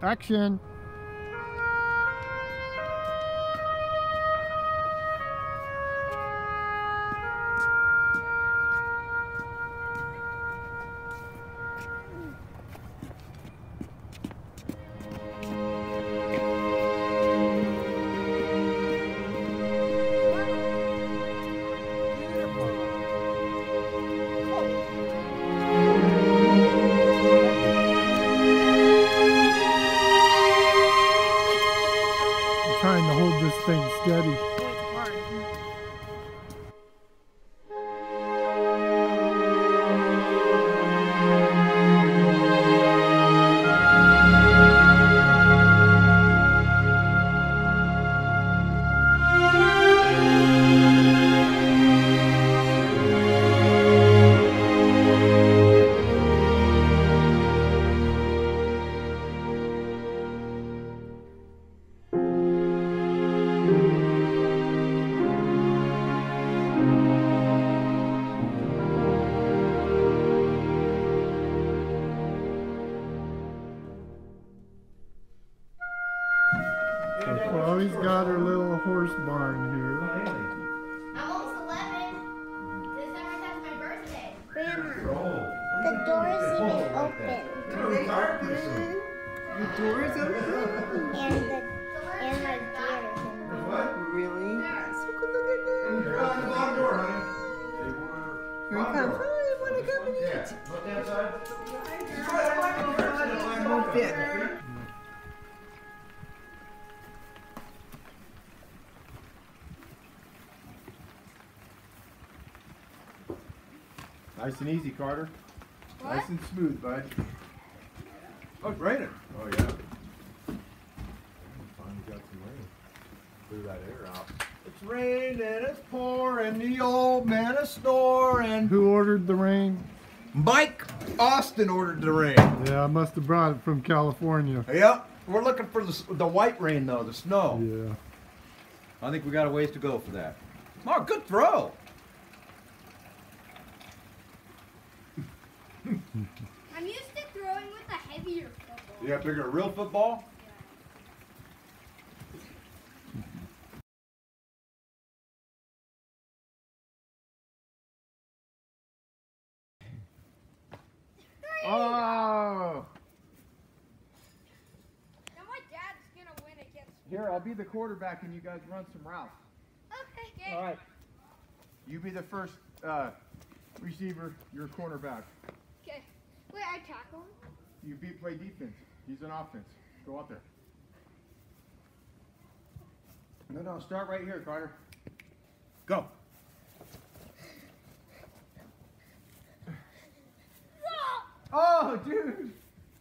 Action. Trying to hold this thing steady. So Chloe's got her little horse barn here. I'm almost 11. December 10th, my birthday. Grandma, the door is even open. The door is open? And my beard is in there. Really? So cool, look at that. Here he comes. Oh, you want to come and eat? It won't fit. Nice and easy, Carter. What? Nice and smooth, bud. Oh, it's raining. Oh, yeah. Finally got some rain. Blew that air out. It's raining, it's pouring, the old man is snoring. Who ordered the rain? Mike Austin ordered the rain. Yeah, I must have brought it from California. Yep. We're looking for the white rain, though, the snow. Yeah. I think we got a ways to go for that. Oh, good throw. I'm used to throwing with a heavier football. You got bigger real football? Oh! Now my dad's gonna win against me. Here, I'll be the quarterback and you guys run some routes. Okay. All right. You be the first receiver, you're cornerback. Okay. Wait, I tackle him? You play defense. He's an offense. Go out there. No, start right here, Carter. Go. Oh, dude. Too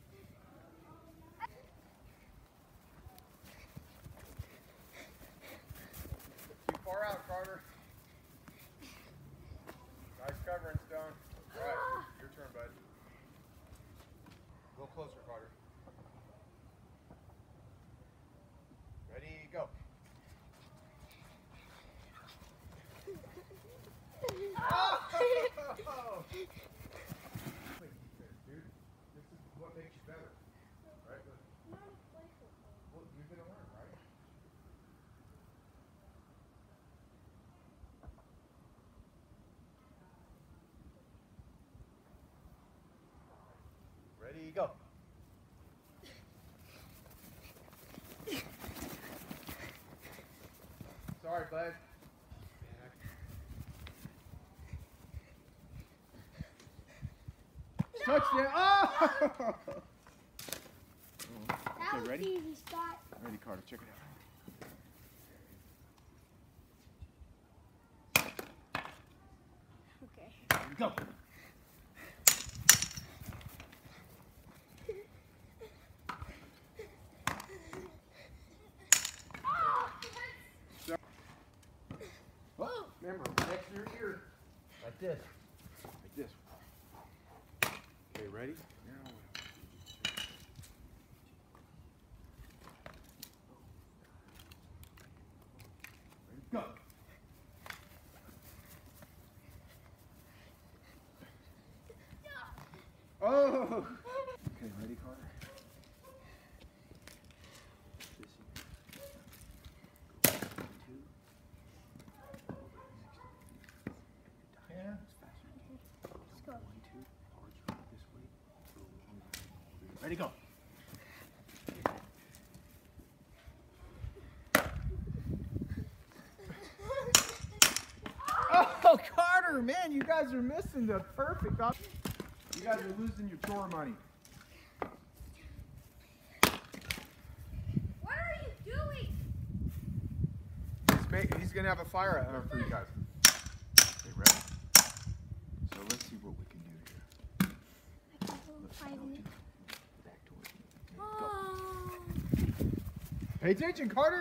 far out, Carter. Nice covering, Stone. All right, your turn, bud. A little closer, Carter. Ready, go. Oh! Dude, this is what makes you better, right? Well, you're gonna learn, right? Ready, go. Sorry, bud. Touchdown! Oh! That was ready? easy, Scott. Ready, Carter, check it out. Okay. Go! Well, remember, next to your ear. Like this. Like this. Okay, ready? Go. Oh! Okay, ready, Carter? Ready, go. Oh, Carter, man, you guys are missing the perfect option. You guys are losing your chore money. What are you doing? He's gonna have a fire for you guys. Okay, ready? So let's see what we can do here. Back towards me. Go. Pay attention, Carter.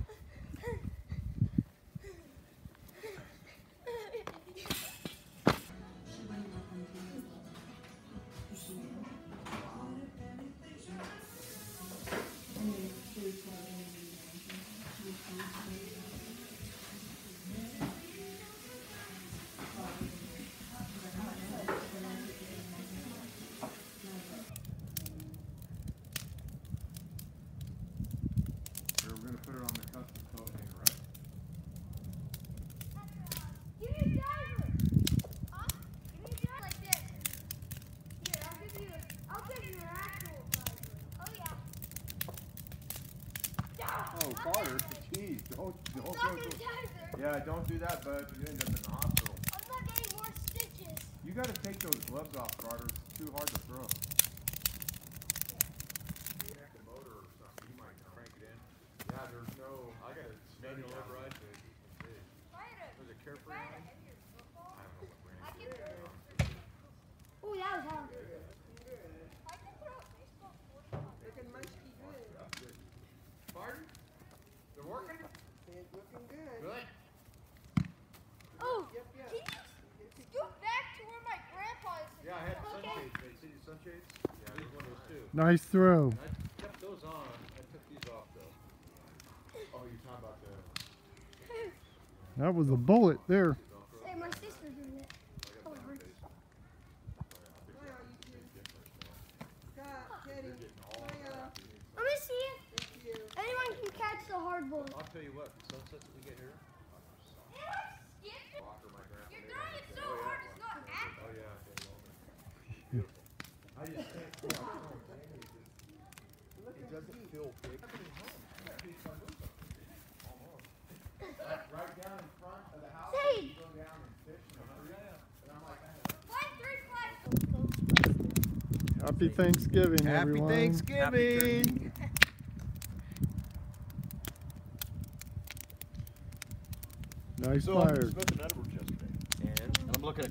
We're gonna put it on the custom coat hanger, right? Give me a diver. Huh? Give me a diver like this. Here, I'll give you an actual diver. Oh yeah. Oh, Carter, geez, don't. Yeah, don't do that, bud. You end up in the hospital. I'm not getting more stitches. You got to take those gloves off, Carter. It's too hard to throw. The motor or something, you might crank it in. Yeah, there's no. I got a manual override. Was it Carefree? I don't know what brand. Oh, that was hard. Looking musky good. Pardon? They're working? It's looking good. Good. Oh, Yep, yep. can you scoot back to where my grandpa is? Yeah, I had Okay. sunshades. They see the sunshades? Yeah, there's one of those too. Nice throw. I kept those on. I took these off though. Oh, you're talking about the. That was a bullet there. Hey, my sister's doing it. Hi, all you two. Scott, Teddy. Hiya. Let me see it. Thank you. Anyone can catch the hard bullet. I'll tell you what, the sunsets that we get here. You're throwing it so hard it's not active. Oh yeah. I just can't. It doesn't feel big. Right down in front of the house. Say. You go down and fish and I'm like, Flag 3 flags. Happy Thanksgiving, everyone. Thanksgiving. Nice So fire. I smoked an edible yesterday, and I'm looking at.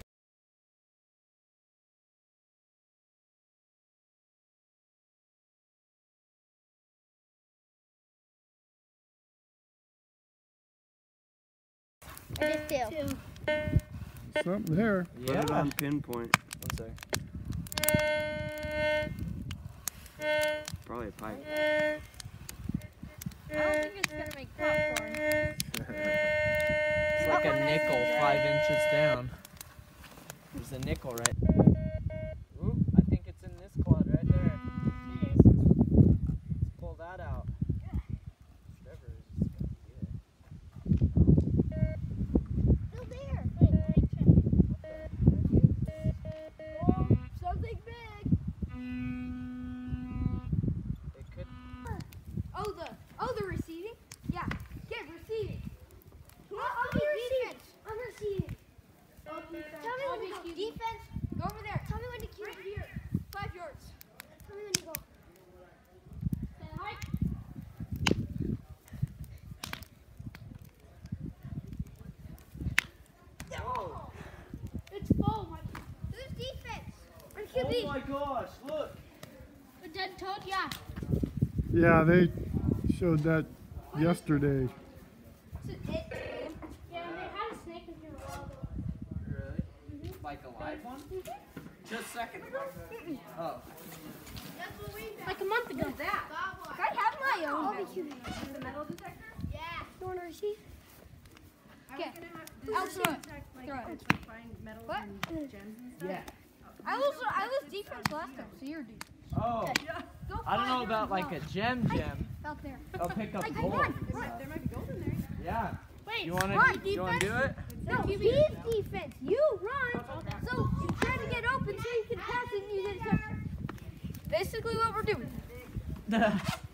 I did too. Something there. Put it on pinpoint. One sec. Probably a pipe. I don't think it's gonna make popcorn. It's like a nickel 5 inches down. There's a nickel right. Ooh, I think it's in this cloud right there. Let's pull that out. Trevor is just gonna get it. Still there. Wait, let me check. Oh, something big. It could. Oh, the receiving? Yeah. Get receiving. I'll be defense. I'm receiving. Tell me when to go. Defense. Go over there. Tell me when to keep. Right here. 5 yards. Tell me when to go. Stand high. Whoa. It's full, Mike. Who's defense? I'm QB. Oh my gosh, look. A dead toad? Yeah. Yeah, they showed that yesterday. Yeah, they had a snake in here a while ago. Really? Like a live one? Just a second ago? Oh. That's what we got. Like a month ago. What's that? I have my own. I'll be QB. The metal detector? Yeah. You want to receive? I Okay. was gonna have to I'll throw it. detect, like, Throw it. if I find metals What? and gems and stuff. Yeah. I was defense last time, so you're defense. Oh. Go I don't know 5 about yards like a out. gem. Out there. I'll pick up Like, gold. run. There might be gold in there. Yeah. Wait, You wanna run, do it? No, he's defense. You run. So you try to get open so you can pass it and you get a touchdown. basically what we're doing.